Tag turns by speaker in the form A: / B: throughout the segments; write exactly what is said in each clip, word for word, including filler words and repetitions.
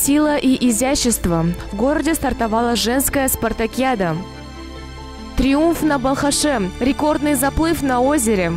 A: Сила и изящество. В городе стартовала женская спартакиада. Триумф на Балхаше. Рекордный заплыв на озере.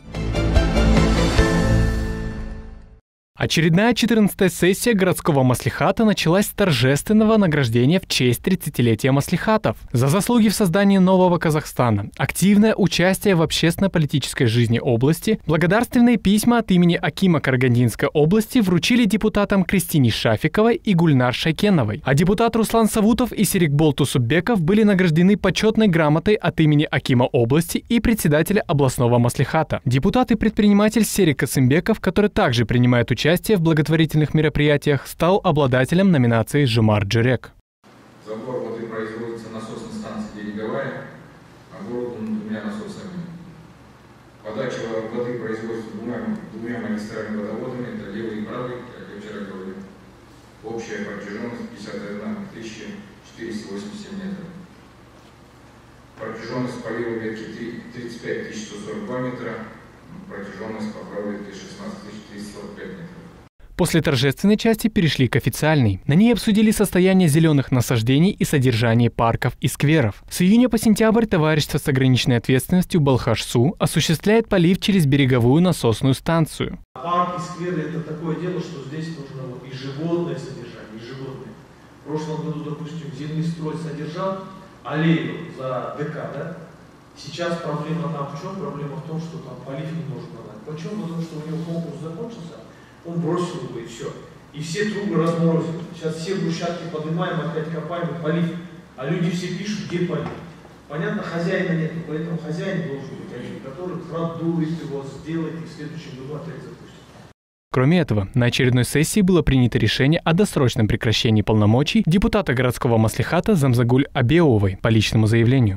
B: Очередная четырнадцатая сессия городского маслихата началась с торжественного награждения в честь тридцатилетия маслихатов. За заслуги в создании нового Казахстана, активное участие в общественно-политической жизни области, благодарственные письма от имени акима Карагандинской области вручили депутатам Кристине Шафиковой и Гульнар Шайкеновой. А депутат Руслан Савутов и Серикбол Тусупбеков были награждены почетной грамотой от имени акима области и председателя областного маслихата. Депутат и предприниматель Серик Касымбеков, который также принимает участие Участие в благотворительных мероприятиях, стал обладателем номинации «Жумар Джерек».
C: Забор воды производится на насосной станции «Береговая», оборудована двумя насосами. Подача воды производится двумя, двумя магистральными водоводами, это левый и правый, как я вчера говорил. Общая протяженность пятьдесят одна тысяча четыреста восемьдесят семь метров. Протяженность полива ветки тридцать пять тысяч сто сорок два метра, протяженность по правой ветке шестнадцать тысяч триста сорок пять метров.
B: После торжественной части перешли к официальной. На ней обсудили состояние зеленых насаждений и содержание парков и скверов. С июня по сентябрь товарищество с ограниченной ответственностью Балхаш-Су осуществляет полив через береговую насосную станцию.
D: Парки и скверы – это такое дело, что здесь нужно вот и животное содержание, и животное. В прошлом году, допустим, Зеленстрой содержал аллею за ДК, да? Сейчас проблема там в чем? Проблема в том, что там полив не может подать. Почему? Потому что у него конкурс закончился. Он бросил его и все. И все трубы разморозили. Сейчас все брусчатки поднимаем, опять копаем и полив. А люди все пишут, где полив. Понятно, хозяина нет, поэтому хозяин должен быть один, который продует его, сделает и в следующем году опять запустит.
B: Кроме этого, на очередной сессии было принято решение о досрочном прекращении полномочий депутата городского маслихата Замзагуль Абеовой по личному заявлению.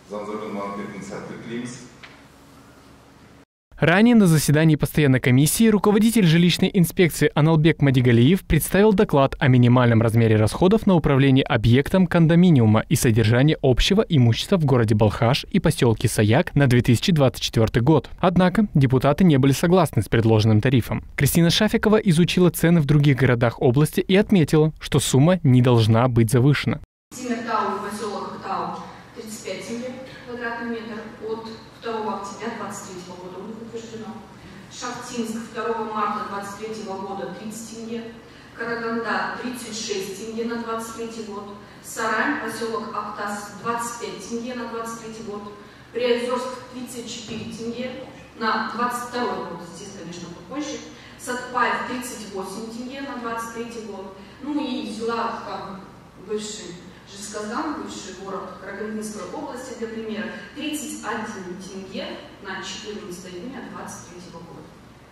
B: Ранее на заседании постоянной комиссии руководитель жилищной инспекции Аналбек Мадигалиев представил доклад о минимальном размере расходов на управление объектом кондоминиума и содержание общего имущества в городе Балхаш и поселке Саяк на две тысячи двадцать четвёртый год. Однако депутаты не были согласны с предложенным тарифом. Кристина Шафикова изучила цены в других городах области и отметила, что сумма не должна быть завышена.
E: Тимиртау, поселок Актау, тридцать пять тенге квадратный метр от второго октября двадцать третьего года утверждено. Шахтинск второго марта двадцать третьего года тридцать тенге. Караганда тридцать шесть тенге на двадцать третий год. Сарань, поселок Актас двадцать пять тенге на двадцать третий год. Приозерск тридцать четыре тенге на двадцать второй год, здесь, конечно, попозже. Сатпаев тридцать восемь тенге на двадцать третий год. Ну и взяла там бывший Жезказган, бывший город Карагандинской области, для примера, тридцать один тенге на четырнадцатое июня двадцать третьего года.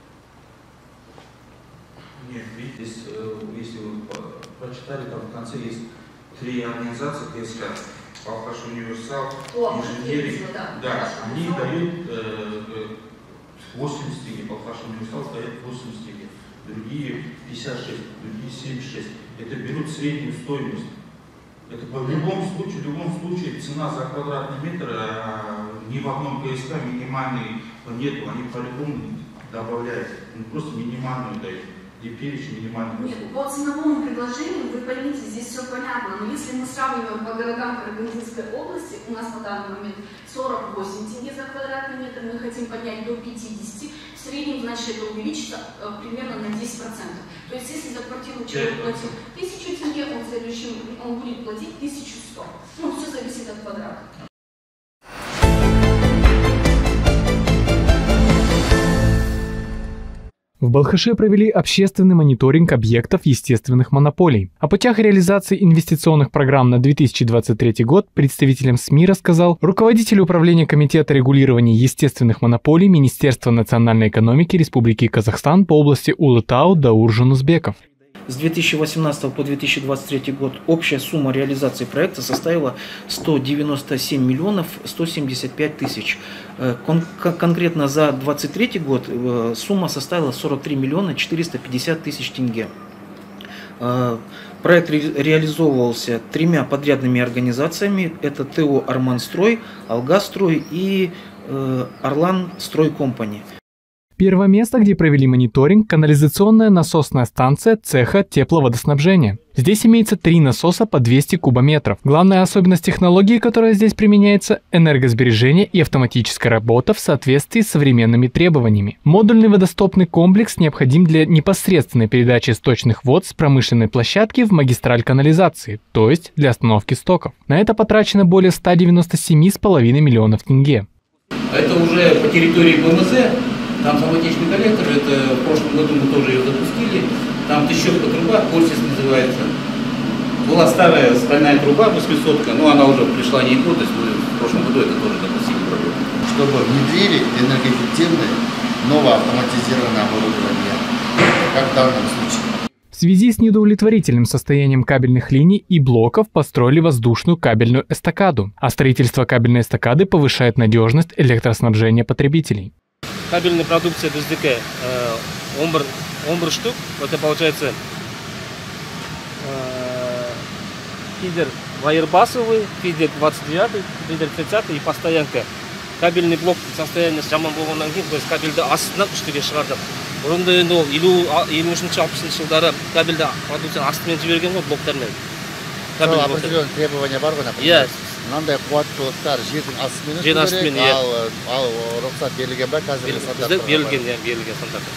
F: Нет, здесь, если вы прочитали, там в конце есть три организации КСК. Балхаш Универсал, инженерии, да, да, они дают э, восемьдесят тенге, Балхаш Универсал дает восемьдесят тенге, другие пятьдесят шесть, другие семьдесят шесть. Это берут среднюю стоимость. Это в любом случае, в любом случае цена за квадратный метр а, ни в одном КСК минимальной нету, они по-любому добавляют, ну, просто минимальную дают, где перечень минимальных.
E: Нет, по ценовому предложению, вы поймите, здесь все понятно, но если мы сравниваем по городам Карагандинской области, у нас на данный момент сорок восемь тенге за квадратный метр, мы хотим поднять до пятидесяти, в среднем, значит, это увеличится э, примерно на десять процентов. То есть, если за квартиру человек платил тысячу тенге, он в следующем он будет платить тысячу сто. Ну, все зависит от квадрата.
B: В Балхаше провели общественный мониторинг объектов естественных монополий. О путях реализации инвестиционных программ на две тысячи двадцать третий год представителям СМИ рассказал руководитель управления Комитета регулирования естественных монополий Министерства национальной экономики Республики Казахстан по области Улытау Даур Жунусбеков.
G: С две тысячи восемнадцатого по две тысячи двадцать третий год общая сумма реализации проекта составила сто девяносто семь миллионов сто семьдесят пять тысяч. Кон конкретно за две тысячи двадцать третий год сумма составила сорок три миллиона четыреста пятьдесят тысяч тенге. Проект ре реализовывался тремя подрядными организациями. Это ТО «Арманстрой», «Алгастрой» и э, «Орлан Строй Компани».
B: Первое место, где провели мониторинг, канализационная насосная станция цеха тепловодоснабжения. Здесь имеется три насоса по двести кубометров. Главная особенность технологии, которая здесь применяется – энергосбережение и автоматическая работа в соответствии с современными требованиями. Модульный водостопный комплекс необходим для непосредственной передачи сточных вод с промышленной площадки в магистраль канализации, то есть для остановки стоков. На это потрачено более ста девяноста семи с половиной миллионов тенге.
H: Это уже по территории БМЗ. Там самотечный коллектор, это в прошлом году мы тоже ее запустили. Там трещотка труба, Корсис называется. Была старая стальная труба восьмисотка, но она уже пришла не годность, мы в прошлом году это тоже запустили проблему.
I: Чтобы внедрили энергоэффективное, новое автоматизированное оборудование, как в данном случае.
B: В связи с неудовлетворительным состоянием кабельных линий и блоков построили воздушную кабельную эстакаду, а строительство кабельной эстакады повышает надежность электроснабжения потребителей.
J: Кабельная продукция ДСДК омбр штук, это получается э, фидер вайербасовый, фидер двадцать девятый, фидер тридцатый и постоянка. Кабельный блок состояние жаман болғаннан кейін, то есть кабельді астынан үстіге шығардық. Бұрында енді ол елу үшінші алпысыншы жылдары кабельді продукцияны астымен жіберген ғой блоктармен.
I: Определенные требования бар ғой, например. Мынандай қуаттылықтар жердің астымен өту керек, ал рұқсат берілген ба қазір стандарт?
J: Берілген, иә, берілген стандарт.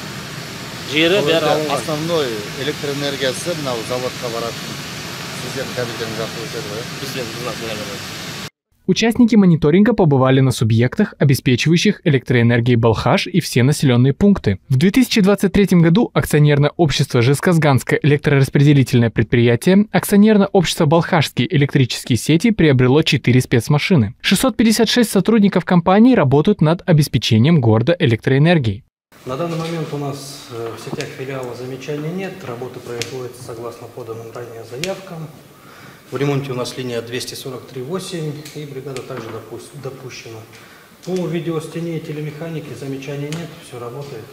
J: Жері бәрі алынған.
I: Основной электроэнергиясы мынау заводқа баратын сіздердің кабельдеріңіз арқылы өтеді ғой?
J: Бізден, бізден барады.
B: Участники мониторинга побывали на субъектах, обеспечивающих электроэнергией Балхаш и все населенные пункты. В две тысячи двадцать третьем году акционерное общество Жезказганское электрораспределительное предприятие, акционерное общество Балхашские электрические сети приобрело четыре спецмашины. шестьсот пятьдесят шесть сотрудников компании работают над обеспечением города электроэнергией.
K: На данный момент у нас в сетях филиала замечаний нет, работа производится согласно поданным ранее заявкам. В ремонте у нас линия двести сорок три восемь, и бригада также допущена. По видеостене и телемеханике замечаний нет, все работает.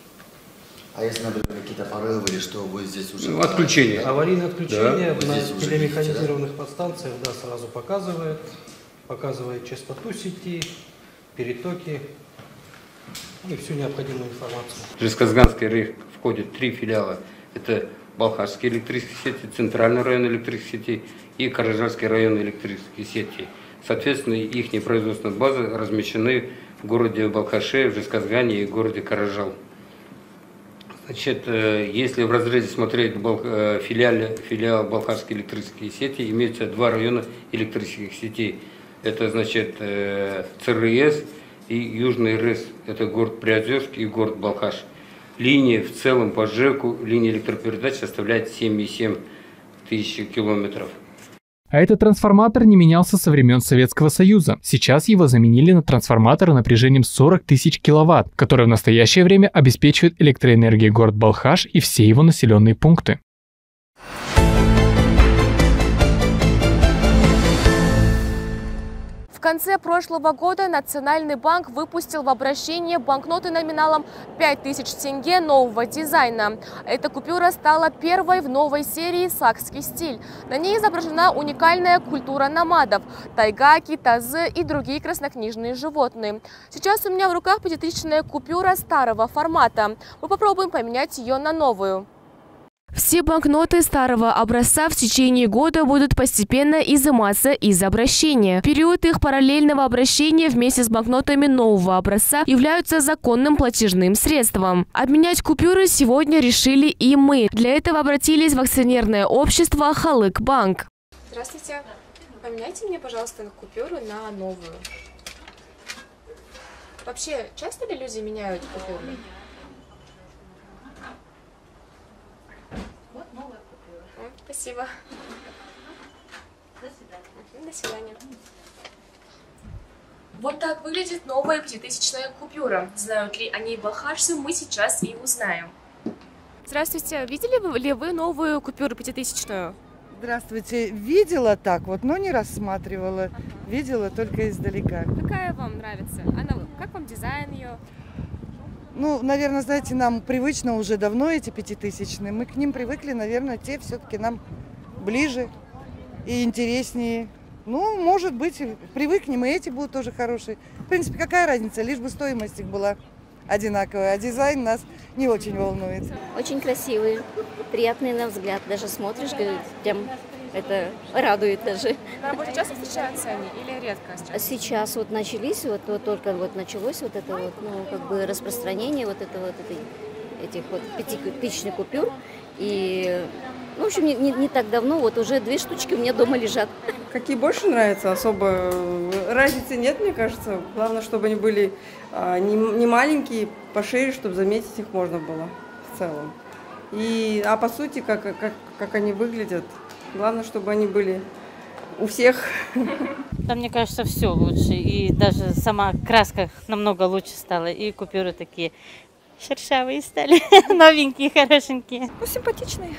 I: А если, например, какие-то порывы или что, вы здесь уже...
K: Ну, отключение. Аварийное отключение
I: да,
K: на телемеханизированных видите, да? подстанциях, да, сразу показывает. Показывает частоту сети, перетоки и всю необходимую информацию.
L: В Жезказганский рейх входит три филиала. Это Балхашские электрические сети, Центральный район электрических сетей и Каражальский район электрических сетей. Соответственно, их производственные базы размещены в городе Балхаше, в Жезказгане и в городе Каражал. Значит, если в разрезе смотреть филиал, филиал Балхашские электрические сети, имеются два района электрических сетей. Это, значит, ЦРС и Южный РЭС. Это город Приозерск и город Балхаш. Линия в целом по ЖЭКу, линия электропередач составляет семь и семь тысяч километров.
B: А этот трансформатор не менялся со времен Советского Союза. Сейчас его заменили на трансформатор напряжением сорок тысяч киловатт, который в настоящее время обеспечивает электроэнергией город Балхаш и все его населенные пункты.
A: В конце прошлого года Национальный банк выпустил в обращение банкноты номиналом пять тысяч тенге нового дизайна. Эта купюра стала первой в новой серии «Сакский стиль». На ней изображена уникальная культура номадов – тайгаки, тазы и другие краснокнижные животные. Сейчас у меня в руках пятитысячная купюра старого формата. Мы попробуем поменять ее на новую. Все банкноты старого образца в течение года будут постепенно изыматься из обращения. В период их параллельного обращения вместе с банкнотами нового образца являются законным платежным средством. Обменять купюры сегодня решили и мы. Для этого обратились в акционерное общество Халык Банк. Здравствуйте. Поменяйте мне, пожалуйста, купюру на новую. Вообще, часто ли люди меняют купюры? Спасибо. До свидания. До свидания. Вот так выглядит новая пятитысячная купюра. Знают ли о ней балхашцы, мы сейчас и узнаем. Здравствуйте. Видели ли вы новую купюру пятитысячную?
M: Здравствуйте. Видела так вот, но не рассматривала. Видела только издалека.
A: Какая вам нравится? Она, как вам дизайн ее?
M: Ну, наверное, знаете, нам привычно уже давно эти пятитысячные. Мы к ним привыкли, наверное, те все-таки нам ближе и интереснее. Ну, может быть, привыкнем, и эти будут тоже хорошие. В принципе, какая разница, лишь бы стоимость их была одинаковые, а дизайн нас не очень волнует.
N: Очень красивые, приятные на взгляд. Даже смотришь, прям это радует даже.
A: На работе часто встречаются они или редко сейчас?
N: Сейчас вот начались, вот, вот только вот началось вот это вот, ну, как бы распространение вот это вот этой, этих вот пятитысячных купюр. И, ну, в общем, не, не, не так давно, вот уже две штучки у меня дома лежат.
O: Какие больше нравятся, особо разницы нет, мне кажется. Главное, чтобы они были а, не, не маленькие, пошире, чтобы заметить их можно было в целом. И, а по сути, как, как, как они выглядят, главное, чтобы они были у всех.
P: Да, мне кажется, все лучше. И даже сама краска намного лучше стала. И купюры такие шершавые стали, новенькие, хорошенькие.
Q: Ну, симпатичные.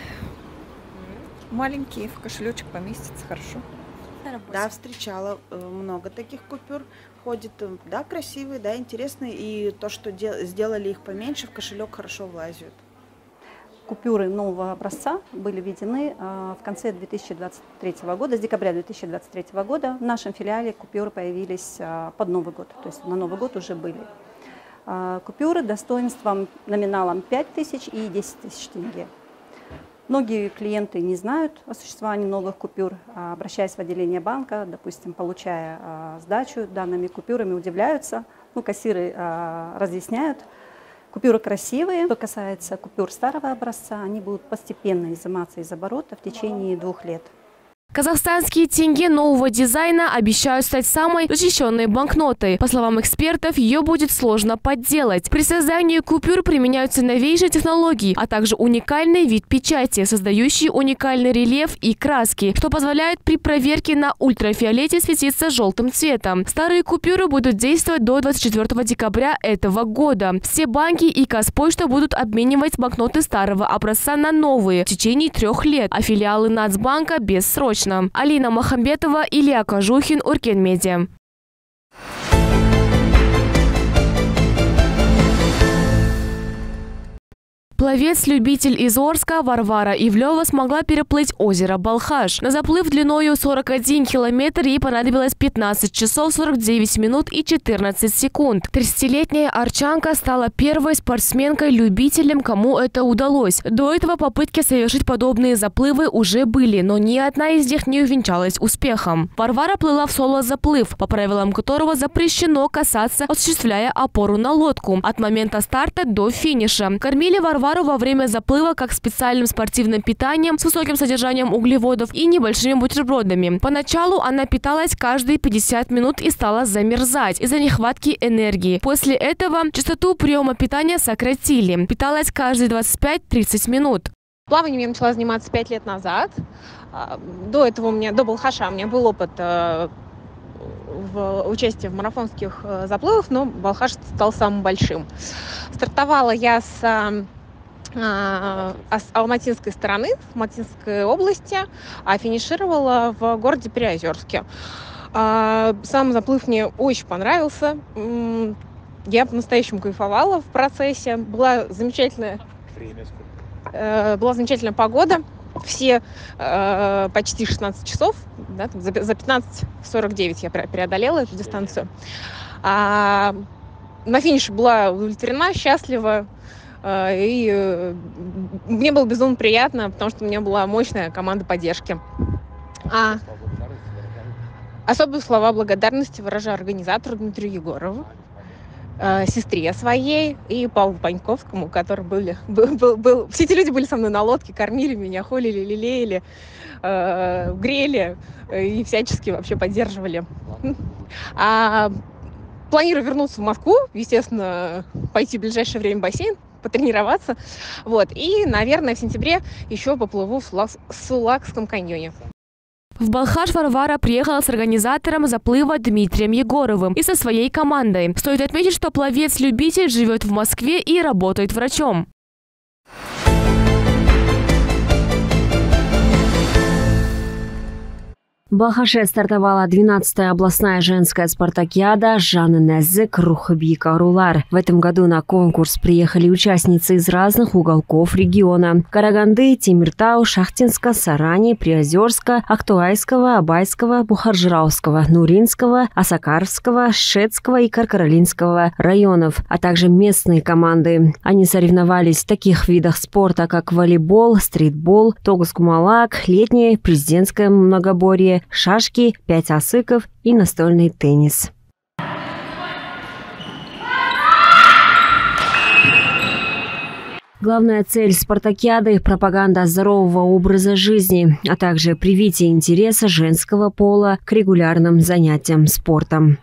Q: Маленькие, в кошелечек поместится хорошо.
R: Да, встречала много таких купюр. Ходит, да, красивые, да, интересные. И то, что сделали их поменьше, в кошелек хорошо влазят.
S: Купюры нового образца были введены в конце две тысячи двадцать третьего года, с декабря две тысячи двадцать третьего года. В нашем филиале купюры появились под Новый год, то есть на Новый год уже были. Купюры достоинством, номиналом пять тысяч и десять тысяч тенге. Многие клиенты не знают о существовании новых купюр, обращаясь в отделение банка, допустим, получая сдачу данными купюрами, удивляются, ну, кассиры разъясняют. Купюры красивые. Что касается купюр старого образца, они будут постепенно изыматься из оборота в течение двух лет.
A: Казахстанские тенге нового дизайна обещают стать самой защищенной банкнотой. По словам экспертов, ее будет сложно подделать. При создании купюр применяются новейшие технологии, а также уникальный вид печати, создающий уникальный рельеф и краски, что позволяет при проверке на ультрафиолете светиться желтым цветом. Старые купюры будут действовать до двадцать четвёртого декабря этого года. Все банки и Казпочта будут обменивать банкноты старого образца на новые в течение трех лет, а филиалы Нацбанка бессрочно. Алина Махамбетова, Илья Кожухин, Уркен Медиа. Пловец-любитель из Орска Варвара Ивлева смогла переплыть озеро Балхаш. На заплыв длиною сорок один километр ей понадобилось пятнадцать часов сорок девять минут и четырнадцать секунд. тридцатилетняя арчанка стала первой спортсменкой-любителем, кому это удалось. До этого попытки совершить подобные заплывы уже были, но ни одна из них не увенчалась успехом. Варвара плыла в соло-заплыв, по правилам которого запрещено касаться, осуществляя опору на лодку от момента старта до финиша. Кормили Варвару во время заплыва как специальным спортивным питанием с высоким содержанием углеводов и небольшими бутербродами. Поначалу она питалась каждые пятьдесят минут и стала замерзать из-за нехватки энергии. После этого частоту приема питания сократили. Питалась каждые двадцать пять-тридцать минут.
T: Плаванием я начала заниматься пять лет назад. До этого у меня, до Балхаша у меня был опыт в участии в марафонских заплывах, но Балхаш стал самым большим. Стартовала я с с алматинской стороны, с Алматинской области, а финишировала в городе Приозерске. Сам заплыв мне очень понравился. Я по-настоящему кайфовала в процессе. Была замечательная, была замечательная погода. Все почти шестнадцать часов, да, за пятнадцать сорок девять я преодолела эту дистанцию. А на финише была удовлетворена, счастлива. И мне было безумно приятно, потому что у меня была мощная команда поддержки. А особые слова благодарности выражаю организатору Дмитрию Егорову, сестре своей и Павлу Паньковскому, которые были, был, был, был... Все эти люди были со мной на лодке, кормили меня, холили, лелеяли, э, грели и всячески вообще поддерживали. А планирую вернуться в Москву, естественно, пойти в ближайшее время в бассейн, потренироваться. Вот. И, наверное, в сентябре еще поплыву в Сулакском каньоне.
A: В Балхаш Варвара приехала с организатором заплыва Дмитрием Егоровым и со своей командой. Стоит отметить, что пловец-любитель живет в Москве и работает врачом.
U: В Балхаше стартовала двенадцатая областная женская спартакиада «Жанны Неззек Рухабика Рулар». В этом году на конкурс приехали участницы из разных уголков региона: Караганды, Темиртау, Шахтинска, Сарани, Приозерска, Актуайского, Абайского, Бухаржирауского, Нуринского, Осакарского, Шетского и Каркаралинского районов, а также местные команды. Они соревновались в таких видах спорта, как волейбол, стритбол, тогус-кумалак, летнее президентское многоборье, шашки, пять осыков и настольный теннис. Главная цель спартакиады – пропаганда здорового образа жизни, а также привитие интереса женского пола к регулярным занятиям спортом.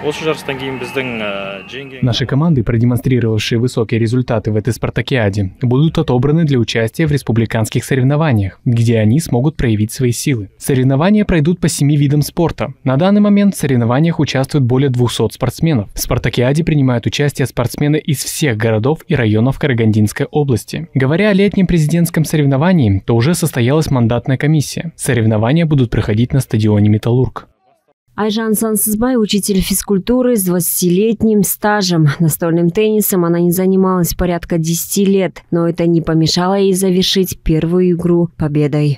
B: Наши команды, продемонстрировавшие высокие результаты в этой спартакиаде, будут отобраны для участия в республиканских соревнованиях, где они смогут проявить свои силы. Соревнования пройдут по семи видам спорта. На данный момент в соревнованиях участвуют более двухсот спортсменов. В спартакиаде принимают участие спортсмены из всех городов и районов Карагандинской области. Говоря о летнем президентском соревновании, то уже состоялась мандатная комиссия. Соревнования будут проходить на стадионе «Металлург».
U: Айжан Сансызбай – учитель физкультуры с двадцатилетним стажем. Настольным теннисом она не занималась порядка десяти лет, но это не помешало ей завершить первую игру победой.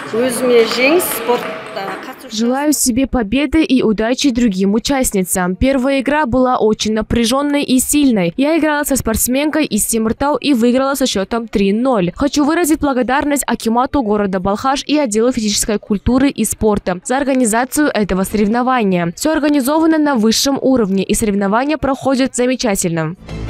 A: Желаю себе победы и удачи другим участницам. Первая игра была очень напряженной и сильной. Я играла со спортсменкой из Темиртау и выиграла со счетом три ноль. Хочу выразить благодарность акимату города Балхаш и отделу физической культуры и спорта за организацию этого соревнования. Все организовано на высшем уровне, и соревнования проходят замечательно.